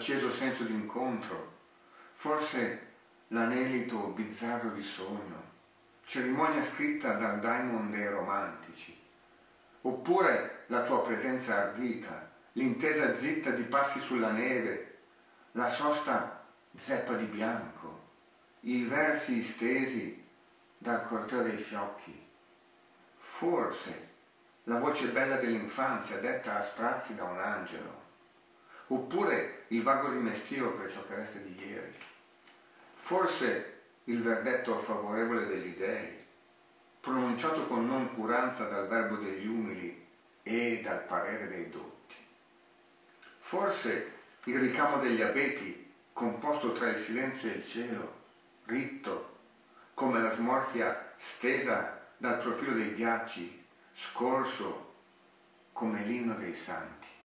l'acceso senso d'incontro, forse l'anelito bizzarro di sogno, cerimonia scritta dal daimon dei romantici, oppure la tua presenza ardita, l'intesa zitta di passi sulla neve, la sosta zeppa di bianco, i versi stesi dal corteo dei fiocchi, forse la voce bella dell'infanzia detta a sprazzi da un angelo, oppure il vago rimestio per ciò che resta di ieri, forse il verdetto favorevole degli dèi, pronunciato con noncuranza dal verbo degli umili e dal parere dei dotti, forse il ricamo degli abeti composto tra il silenzio e il cielo, ritto come la smorfia stesa dal profilo dei ghiacci, scorso come l'inno dei santi.